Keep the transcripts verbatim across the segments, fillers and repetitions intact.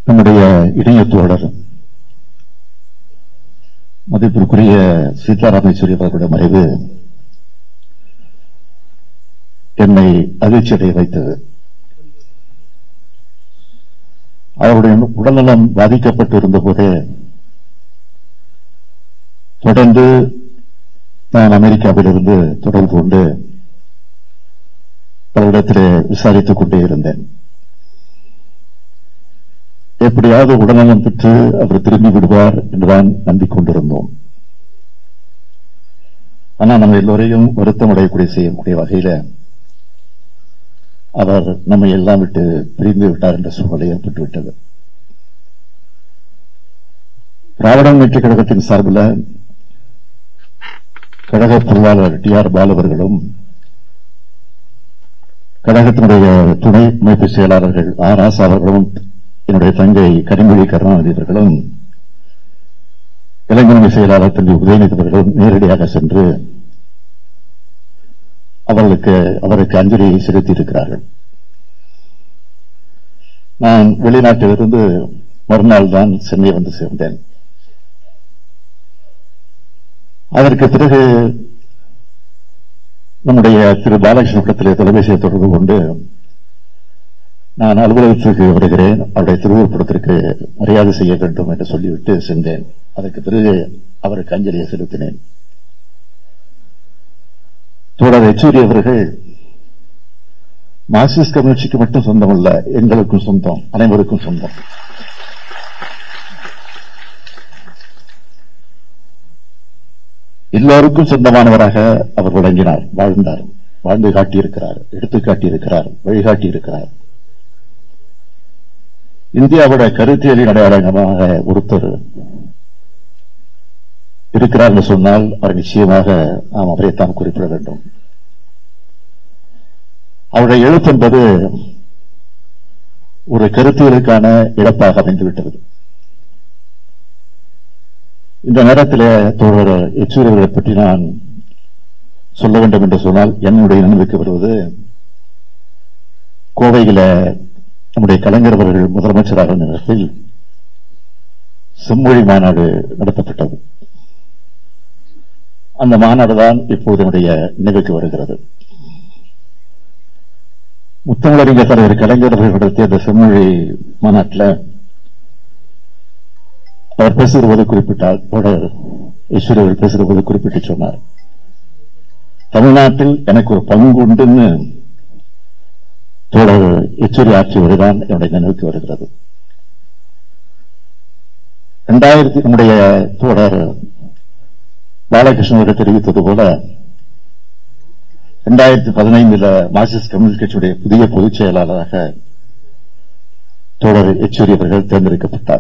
நம்முடைய இணைய தோழர் மதிப்பிற்குரிய சீதாராம் யெச்சூரி அவர்களுடைய மறைவு என்னை அதிர்ச்சியடைய வைத்தது. அவருடைய உடல்நலம் பாதிக்கப்பட்டு இருந்த போதே தொடர்ந்து நான் அமெரிக்காவிலிருந்து தொடர்பு கொண்டு பலரிடத்திலே விசாரித்துக் கொண்டே இருந்தேன். எப்படியாவது உடல்நலம் பெற்று அவர் திரும்பி விடுவார் என்றுதான் நம்பிக்கொண்டிருந்தோம். ஆனால் நம்ம எல்லோரையும் வருத்தம் அடையக்கூடிய செய்யக்கூடிய வகையில அவர் நம்மை எல்லாம் விட்டு பிரிந்து விட்டார் என்ற சூழ்நிலை ஏற்பட்டுவிட்டது. திராவிட முன்னேற்ற கழகத்தின் சார்பில் கழக பொருளாளர் டி ஆர் பாலு அவர்களும் கழகத்தினுடைய துணை அமைப்பு செயலாளர்கள் ஆர் ராசா அவர்களும் என்னுடைய தங்கை கனிமொழி கருணாநிதி அவர்களும் இளைஞரணி செயலாளர் தந்தை உதயநிதி அவர்களும் நேரடியாக சென்று அவர்களுக்கு அவருக்கு அஞ்சலி செலுத்தியிருக்கிறார்கள். நான் வெளிநாட்டிலிருந்து மறுநாள் தான் சென்னை வந்து சேர்ந்தேன். அதற்கு பிறகு நம்முடைய திரு பாலகிருஷ்ணபுரத்திலே தொலைபேசியை தொடர்பு கொண்டு நான் அலுவலகத்திற்கு வருகிறேன், அவருடைய திருவுருப்படத்திற்கு மரியாதை செய்ய வேண்டும் என்று சொல்லிவிட்டு சென்றேன். அதற்கு பிறகு அவருக்கு அஞ்சலியை செலுத்தினேன். தோழர் யெச்சூரி அவர்கள் மார்க்சிஸ்ட் கம்யூனிஸ்டுக்கு மட்டும் சொந்தமல்ல, எங்களுக்கும் சொந்தம், அனைவருக்கும் சொந்தம். எல்லோருக்கும் சொந்தமானவராக அவர் விளங்கினார், வாழ்ந்தார், வாழ்ந்து காட்டியிருக்கிறார், எடுத்துக் காட்டியிருக்கிறார், வழிகாட்டி இருக்கிறார். இந்தியாவுடைய கருத்தியலின் அடையாளமாக ஒருத்தர் இருக்கிறார் என்று சொன்னால் அவர் நிச்சயமாக நாம் அவரைத்தான் குறிப்பிட வேண்டும். அவருடைய எழுத்து என்பது ஒரு கருத்தியலுக்கான இழப்பாக அமைந்துவிட்டது. இந்த நேரத்தில் தோழர் யெச்சூரி அவர்களை பற்றி நான் சொல்ல வேண்டும் என்று சொன்னால் என்னுடைய நினைவுக்கு வருவது கோவையில நம்முடைய கலைஞர் அவர்கள் முதலமைச்சராக இருந்த நேரத்தில் செம்மொழி மாநாடு நடத்தப்பட்டது. அந்த மாநாடுதான் இப்போது என்னுடைய நினைவுக்கு வருகிறது. முத்தமிழறிஞர் தலைவர் கலைஞர் அவர்கள் நடத்திய அந்த செம்மொழி மாநாட்டில் அவர் பேசுகிறபோது குறிப்பிட்டார், யெச்சூரி அவர்கள் பேசுகிறபோது குறிப்பிட்டு சொன்னார், தமிழ்நாட்டில் எனக்கு ஒரு பங்கு உண்டுன்னு தோழர் யெச்சூரி ஆட்சி வரைதான் என்னுடைய நினைவுக்கு வருகிறது. இரண்டாயிரத்தி நம்முடைய தோழர் பாலகிருஷ்ணன் தெரிவித்தது போல இரண்டாயிரத்தி பதினைந்துல மார்க்சிஸ்ட் கம்யூனிஸ்ட் கட்சியுடைய புதிய பொதுச் செயலாளராக தோழர் யெச்சூரி அவர்கள் தேர்ந்தெடுக்கப்பட்டார்.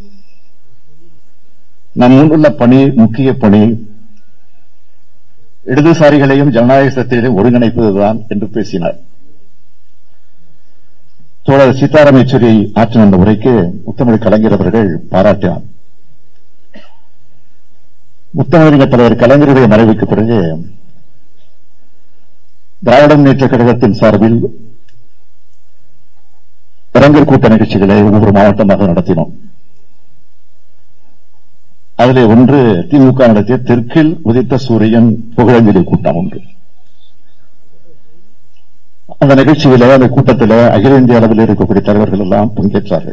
நம் முன்னுள்ள பணி, முக்கிய பணி இடதுசாரிகளையும் ஜனநாயக சக்திகளையும் ஒருங்கிணைப்பதுதான் என்று பேசினார். தோழர் சீதாராம் யெச்சூரி ஆற்றின அந்த உரைக்கு முத்தமிழ் கலைஞர் அவர்கள் பாராட்டினார். முத்தமிழறிஞர் தலைவர் கலைஞருடைய மறைவுக்கு பிறகு திராவிட முன்னேற்ற கழகத்தின் சார்பில் இளைஞர் கூட்ட நிகழ்ச்சிகளை ஒவ்வொரு மாவட்டமாக நடத்தினோம். அதிலே ஒன்று திமுக நடத்திய தெற்கில் உதித்த சூரியன் புகழஞ்சலி கூட்டம் ஒன்று. அந்த நிகழ்ச்சியில, அந்த கூட்டத்தில் அகில இந்திய அளவில் இருக்கக்கூடிய தலைவர்கள் எல்லாம் பங்கேற்றார்கள்.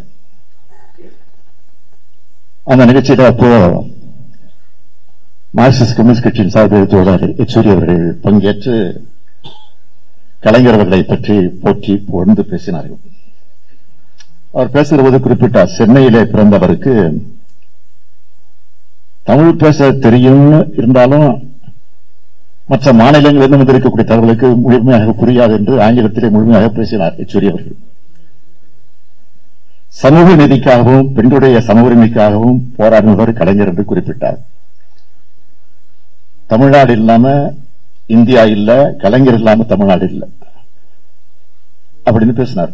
அந்த நிகழ்ச்சியில அப்போ மார்க்சிஸ்ட் கம்யூனிஸ்ட் கட்சியின் சார்பில் தோழர் யெச்சூரி அவர்கள் பங்கேற்று கலைஞர் அவர்களை பற்றி போற்றி புகழ்ந்து பேசினார்கள். அவர் பேசுகிறபோது குறிப்பிட்டார், சென்னையிலே பிறந்தவருக்கு தமிழ் பேச தெரியும் இருந்தாலும் மற்ற மாநிலங்களிலிருந்து வந்திருக்கக்கூடிய தகவலுக்கு முழுமையாக புரியாது என்று ஆங்கிலத்திலே முழுமையாக பேசினார் யெச்சூரி அவர்கள். சமூக நீதிக்காகவும் பெண்களுடைய சம உரிமைக்காகவும் போராடினவர் கலைஞர் என்று குறிப்பிட்டார். தமிழ்நாடு இல்லாம இந்தியா இல்ல, கலைஞர் இல்லாம தமிழ்நாடு இல்ல அப்படின்னு பேசினார்.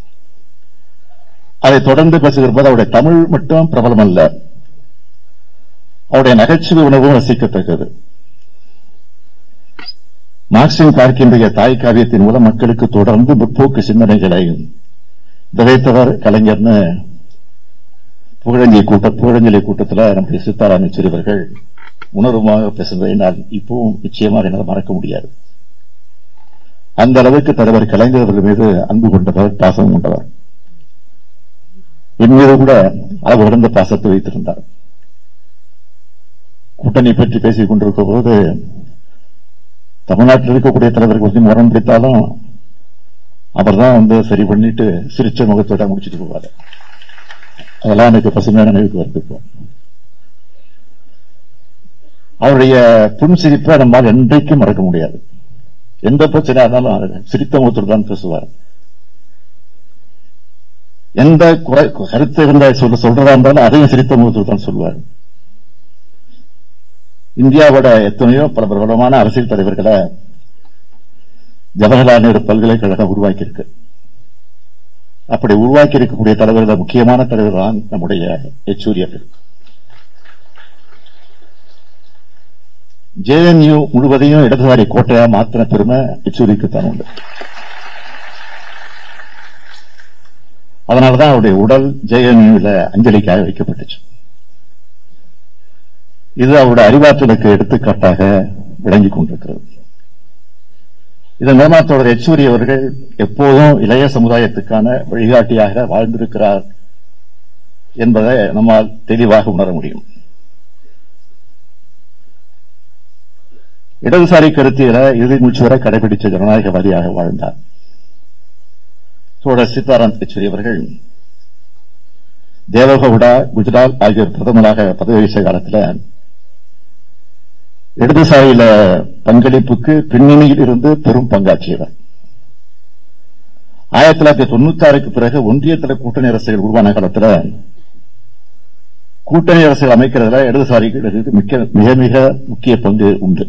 அதை தொடர்ந்து பேசுகிற போது அவருடைய தமிழ் மட்டும் பிரபலம் அல்ல, அவருடைய நகைச்சுவை உணர்வும் ரசிக்கத்தக்கது. மார்க்சின் பார்க்கின்ற தாய் காவியத்தின் மூலம் மக்களுக்கு தொடர்ந்து முற்போக்கு சிந்தனைகளை விதைத்தவர் கலைஞர்னு புகழஞ்சலி கூட்ட புகழஞ்சலி கூட்டத்தில் நம்முடைய சீதாராம் யெச்சூரி அவர்கள் உணர்வுமாக பேசுவதை நான் இப்பவும் நிச்சயமாக என்னால் மறக்க முடியாது. அந்த அளவுக்கு தலைவர் கலைஞர் அவர்கள் மீது அன்பு கொண்டவர், பாசம் கொண்டவர். என் மீது கூட அளவு கடந்த பாசத்தை வைத்திருந்தார். கூட்டணி பற்றி பேசிக் கொண்டிருக்கும் போது தமிழ்நாட்டில் இருக்கக்கூடிய தலைவர்கள் கொஞ்சம் முரண் பிடித்தாலும் அவர் தான் வந்து சரி பண்ணிட்டு சிரிச்ச முகத்தோட முடிச்சுட்டு போவார். அதெல்லாம் எனக்கு பசுமையான நினைவுக்கு வருது. அவருடைய புன்சிரிப்பை நம்மால் என்றைக்கும் மறக்க முடியாது. எந்த பிரச்சனையா இருந்தாலும் சிரித்த முகத்தோடு தான் பேசுவார். எந்த கருத்து இருந்த சொல்ல சொல்றதா இருந்தாலும் அதையும் சிரித்த முகத்தோடு தான் சொல்வார். இந்தியாவோட எத்தனையோ பல பிரபலமான அரசியல் தலைவர்களை ஜவஹர்லால் நேரு பல்கலைக்கழகம் உருவாக்கி இருக்கு. அப்படி உருவாக்கி இருக்கக்கூடிய தலைவர்கள் முக்கியமான தலைவர் தான் நம்முடைய யெச்சூரி அவர்கள். ஜேஎன்யூ முழுவதையும் இடதுசாரி கோட்டையா மாத்தின பெருமை யெச்சூரிக்குத்தான் உண்டு. அதனாலதான் அவருடைய உடல் ஜேஎன்யூல அஞ்சலிக்காக வைக்கப்பட்டுச்சு. இது அவருடைய அறிவாற்றலுக்கு எடுத்துக்காட்டாக விளங்கிக் கொண்டிருக்கிறது. இதன் மூலமாக தோழர் யெச்சூரி அவர்கள் எப்போதும் இளைய சமுதாயத்துக்கான வழிகாட்டியாக வாழ்ந்திருக்கிறார் என்பதை நம்மால் தெளிவாக உணர முடியும். இடதுசாரி கருத்தியலை இறுதி மூச்சு வரை கடைபிடிச்ச ஜனநாயகவாதியாக வாழ்ந்தார் தோழர் சீதாராம் யெச்சூரி அவர்கள். தேவகவுடா, குஜராத் ஆகியோர் பிரதமராக பதவி வகித்த காலத்தில் இடதுசாரியில பங்களிப்புக்கு பின்னணியில் இருந்து பெரும் பங்காற்றியவர். ஆயிரத்தி தொள்ளாயிரத்தி தொண்ணூத்தி ஆறுக்கு பிறகு ஒன்றியத்தில் கூட்டணி அரசுகள் உருவான காலத்தில் கூட்டணி அரசுகள் அமைக்கிறதுல இடதுசாரிகளுக்கு மிக மிக முக்கிய பங்கு உண்டு.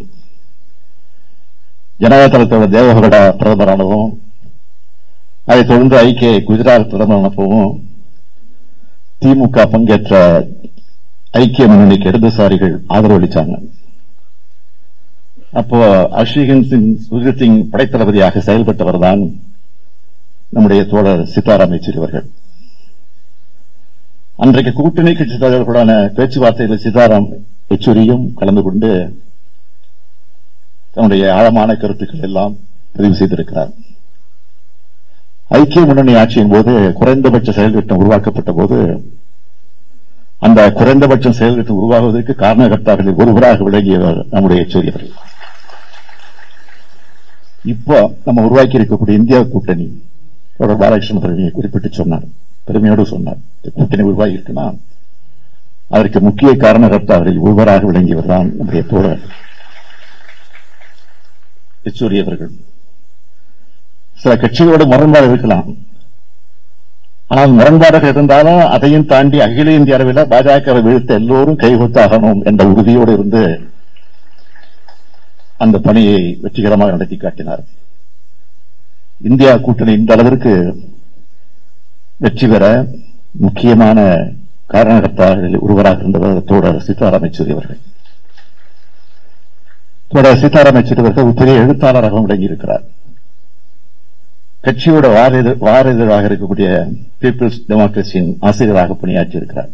ஜனதா தளத்தோட தேவகவுடா பிரதமரானவும், அதைத் தொடர்ந்து ஐக்கிய குஜராத் பிரதமரானப்பவும் திமுக பங்கேற்ற ஐக்கிய முன்னணிக்கு இடதுசாரிகள் ஆதரவு அளித்தாங்க. அப்போ அஷ்விகன் சிங் சுர்ஜித் சிங் படைத்தளபதியாக செயல்பட்டவர் தான் நம்முடைய தோழர் சீதாராம் யெச்சூரி அவர்கள். அன்றைக்கு கூட்டணி கட்சி தலைவர்களுடான பேச்சுவார்த்தைகளில் சீதாராம் யெச்சூரியும் கலந்து கொண்டு தன்னுடைய ஆழமான கருத்துக்கள் எல்லாம் பதிவு செய்திருக்கிறார். ஐக்கிய முன்னணி ஆட்சியின் போது குறைந்தபட்ச செயல்திட்டம் உருவாக்கப்பட்ட போது அந்த குறைந்தபட்சம் செயல்திட்டம் உருவாகுவதற்கு காரணகர்த்தாக்களில் ஒருவராக விளங்கியவர் நம்முடைய யெச்சூரி அவர்கள். இப்போ நம்ம உருவாக்கி இருக்கக்கூடிய இந்தியா கூட்டணி பாலகிருஷ்ணன் பெருமையை குறிப்பிட்டு சொன்னார், பெருமையோடு சொன்னார். கூட்டணி உருவாகி இருக்குன்னா அதற்கு முக்கிய காரணகர்த்தாக்களில் ஒருவராக விளங்கியவர் தான் நம்முடைய தோழர் யெச்சூரி அவர்கள். சில கட்சிகளோட முரண்பாடு இருக்கலாம், ஆனால் முரண்பாடுகள் இருந்தாலும் அதையும் தாண்டி அகில இந்திய அளவில் பாஜகவை வீழ்த்த எல்லோரும் கைகொத்தாகணும் என்ற உறுதியோடு இருந்து அந்த பணியை வெற்றிகரமாக நடத்தி காட்டினார். இந்தியா கூட்டணி இந்த அளவிற்கு வெற்றி பெற முக்கியமான காரணகர்த்தாக்களில் ஒருவராக இருந்தவர் தோழர் சீதாராம் யெச்சூரி அவர்கள். தோழர் சீதாராம் யெச்சூரி அவர்கள் ஒரு பெரிய எழுத்தாளராக விளங்கியிருக்கிறார். கட்சியோட வார இதழாக இருக்கக்கூடிய பீப்புள்ஸ் டெமோக்ரஸியின் ஆசிரியராக பணியாற்றியிருக்கிறார்.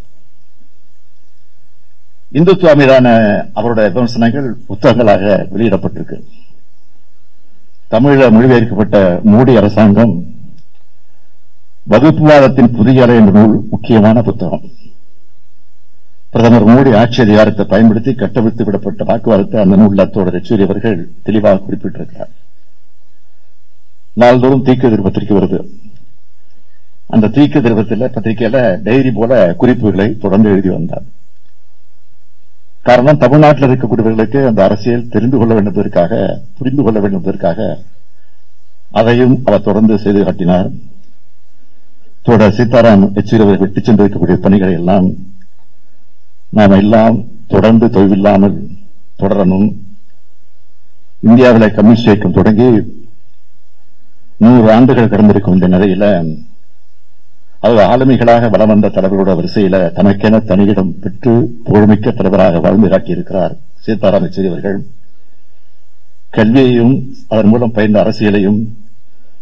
இந்துத்துவா மீதான அவருடைய விமர்சனங்கள் புத்தகங்களாக வெளியிடப்பட்டிருக்கு. தமிழில் மொழிபெயர்க்கப்பட்ட மோடி அரசாங்கம் வகுப்புவாதத்தின் புதிய அலை என்ற நூல் முக்கியமான புத்தகம். பிரதமர் மோடி ஆட்சி அதிகாரத்தை பயன்படுத்தி கட்டவிழ்த்து விடப்பட்ட வாக்குவாதத்தை அந்த நூலில் தோழர் யெச்சூரி அவர்கள் தெளிவாக குறிப்பிட்டிருக்கிறார். நாள்தோறும் தீக்குதிர் பத்திரிகை வருது. அந்த தீக்குதிர் பத்திரிகையில டைரி போல குறிப்புகளை தொடர்ந்து எழுதி வந்தார். காரணம், தமிழ்நாட்டில் இருக்கக்கூடியவர்களுக்கு அந்த அரசியல் தெரிந்து கொள்ள வேண்டுவதற்காக, புரிந்து கொள்ள வேண்டுவதற்காக அதையும் அவர் தொடர்ந்து செய்து காட்டினார். தோழர் சீதாராம் யெச்சூரி அவர்கள் விட்டு சென்றிருக்கக்கூடிய பணிகளை எல்லாம் நாம் எல்லாம் தொடர்ந்து தொய்வில்லாமல் தொடரணும். இந்தியாவில் கம்யூனிஸ்ட் இயக்கம் தொடங்கி நூறு ஆண்டுகள் கடந்திருக்கும் இந்த நிலையில அவர் ஆளுமைகளாக வலம் வந்த தலைவர்களோட வரிசையில தனக்கென தனியிடம் பெற்று புகழ்மிக்க தலைவராக வாழ்ந்து காட்டியிருக்கிறார் சீதாராம் யெச்சூரி அவர்கள். கல்வியையும் அதன் மூலம் பயின்ற அரசியலையும்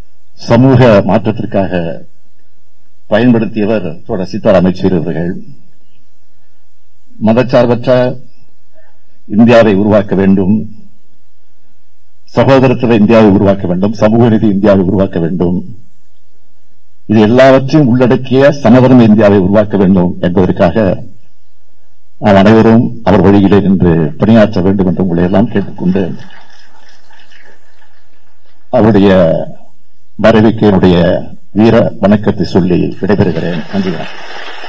சமூக மாற்றத்திற்காக பயன்படுத்தியவர் தோழர் சீதாராம் யெச்சூரி அவர்கள். மதச்சார்பற்ற இந்தியாவை உருவாக்க வேண்டும், சகோதரத்துவ இந்தியாவை உருவாக்க வேண்டும், சமூக நீதி இந்தியாவை உருவாக்க வேண்டும், இது எல்லாவற்றையும் உள்ளடக்கிய சமதர்ம இந்தியாவை உருவாக்க வேண்டும் என்பதற்காக நாம் அனைவரும் அவர் வழியிலே நின்று பணியாற்ற வேண்டும் என்று உங்களை எல்லாம் கேட்டுக்கொண்டு அவருடைய மறைவுக்கு என்னுடைய வீர வணக்கத்தை சொல்லி விடைபெறுகிறேன். நன்றி.